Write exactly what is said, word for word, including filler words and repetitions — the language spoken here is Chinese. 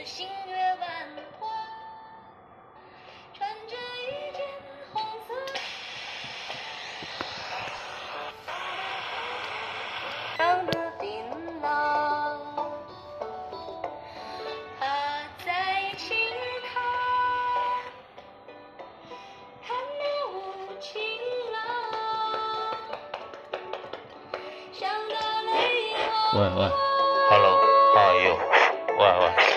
星月万花，穿着一件红色上的叮当，他在轻看看那无情郎，想到泪后。 喂喂 Hello, how are you? 喂喂。